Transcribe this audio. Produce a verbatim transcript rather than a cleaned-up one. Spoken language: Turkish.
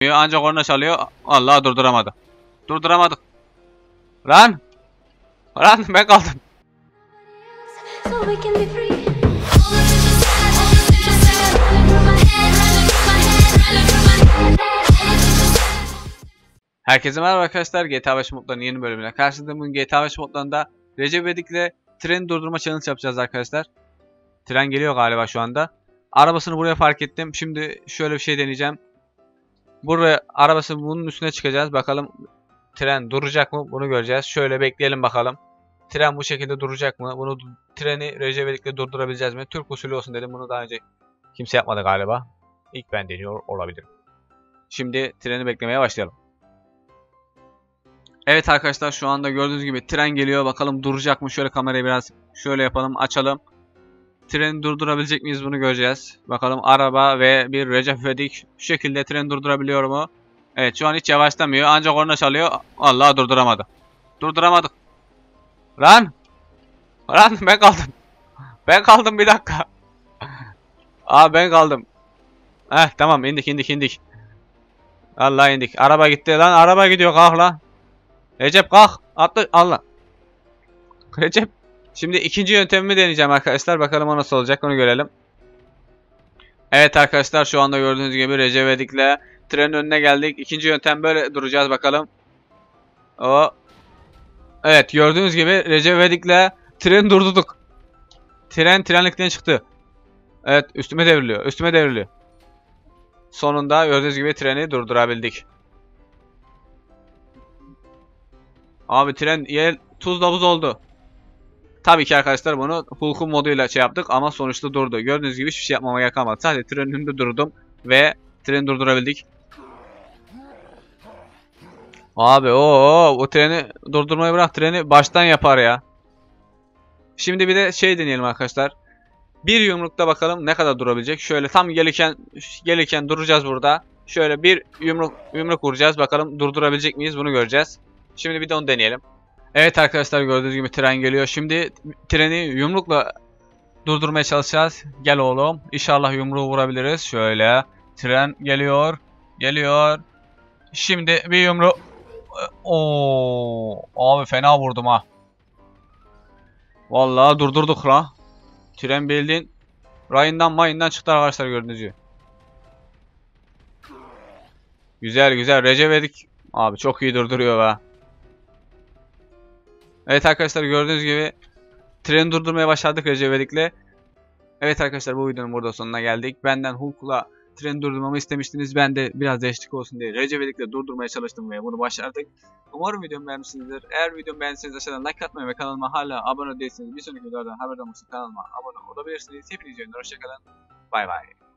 Ancak korna çalıyor. Allah durduramadı. Durduramadık. Lan. Lan ben kaldım. Herkese merhaba arkadaşlar. G T A beş modlarının yeni bölümüne karşınızdayım. Bugün G T A beş modlarında Recep İvedik'le treni durdurma challenge yapacağız arkadaşlar. Tren geliyor galiba şu anda. Arabasını buraya park ettim. Şimdi şöyle bir şey deneyeceğim. Buraya arabası bunun üstüne çıkacağız. Bakalım tren duracak mı? Bunu göreceğiz. Şöyle bekleyelim bakalım. Tren bu şekilde duracak mı? Bunu treni Recep İvedik'le durdurabileceğiz mi? Türk usulü olsun dedim. Bunu daha önce kimse yapmadı galiba. İlk ben deniyor olabilirim. Şimdi treni beklemeye başlayalım. Evet arkadaşlar, şu anda gördüğünüz gibi tren geliyor. Bakalım duracak mı? Şöyle kamerayı biraz şöyle yapalım, açalım. Treni durdurabilecek miyiz, bunu göreceğiz. Bakalım araba ve bir Recep İvedik şu şekilde treni durdurabiliyor mu? Evet, şu an hiç yavaşlamıyor. Ancak korna çalıyor. Allah durduramadı. Durduramadık. Lan! Lan ben kaldım. Ben kaldım, bir dakika. Aa ben kaldım. Heh tamam, indik indik indik. Allah indik. Araba gitti lan. Araba gidiyor, kalk lan. Recep kalk. Atla. Allah. Recep. Şimdi ikinci yöntemimi deneyeceğim arkadaşlar. Bakalım o nasıl olacak, onu görelim. Evet arkadaşlar, şu anda gördüğünüz gibi Recep İvedik'le trenin önüne geldik. İkinci yöntem böyle duracağız bakalım. O. Evet, gördüğünüz gibi Recep İvedik'le treni durdurduk. Tren trenlikten çıktı. Evet, üstüme devriliyor. Üstüme devriliyor. Sonunda gördüğünüz gibi treni durdurabildik. Abi tren yer tuzla buz oldu. Tabii ki arkadaşlar bunu Hulk'un moduyla şey yaptık ama sonuçta durdu. Gördüğünüz gibi hiçbir şey yapmama gerek kalmadı. Sadece trenin önünde durdum ve treni durdurabildik. Abi o o treni durdurmayı bırak, treni baştan yapar ya. Şimdi bir de şey deneyelim arkadaşlar. Bir yumrukta bakalım ne kadar durabilecek. Şöyle tam gelirken gelirken duracağız burada. Şöyle bir yumruk yumruk vuracağız. Bakalım durdurabilecek miyiz, bunu göreceğiz. Şimdi bir de onu deneyelim. Evet arkadaşlar, gördüğünüz gibi tren geliyor. Şimdi treni yumrukla durdurmaya çalışacağız. Gel oğlum. İnşallah yumruğu vurabiliriz. Şöyle. Tren geliyor. Geliyor. Şimdi bir yumruk. Oo, abi fena vurdum ha. Vallahi durdurduk la. Tren bildiğin rayından mayından çıktı arkadaşlar, gördüğünüz gibi. Güzel güzel. Recep İvedik abi çok iyi durduruyor be. Evet arkadaşlar, gördüğünüz gibi treni durdurmaya başladık Recep İvedik'le. Evet arkadaşlar, bu videonun burada sonuna geldik. Benden Hulk'la treni durdurmamı istemiştiniz. Ben de biraz değişiklik olsun diye Recep İvedik'le durdurmaya çalıştım ve bunu başardık. Umarım videomu beğenmişsinizdir. Eğer videomu beğendiyseniz aşağıdan like atmayı ve kanalıma hala abone değilseniz bir sonraki videolardan haberdar olmak için kanalıma abone olabilirsiniz. Hepinize hoşçakalın. Bay bay.